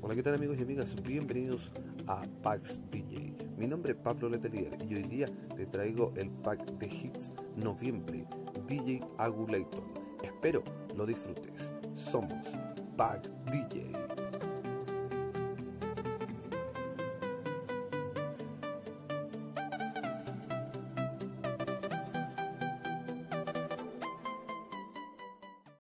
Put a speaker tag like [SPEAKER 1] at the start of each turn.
[SPEAKER 1] Hola, ¿qué tal amigos y amigas? Bienvenidos a Packs DJ. Mi nombre es Pablo Letelier y hoy día te traigo el pack de hits noviembre DJ Agulator. Espero lo disfrutes. Somos Pack DJ.